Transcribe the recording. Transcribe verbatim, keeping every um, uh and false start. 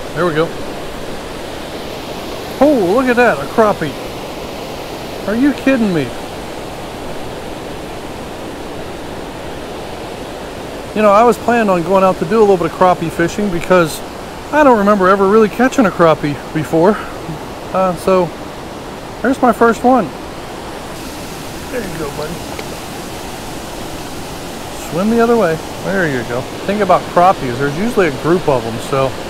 There we go. Oh, look at that, a crappie. Are you kidding me? You know, I was planning on going out to do a little bit of crappie fishing because I don't remember ever really catching a crappie before. Uh, so, there's my first one. There you go, buddy. Swim the other way. There you go. The thing about crappies, there's usually a group of them, so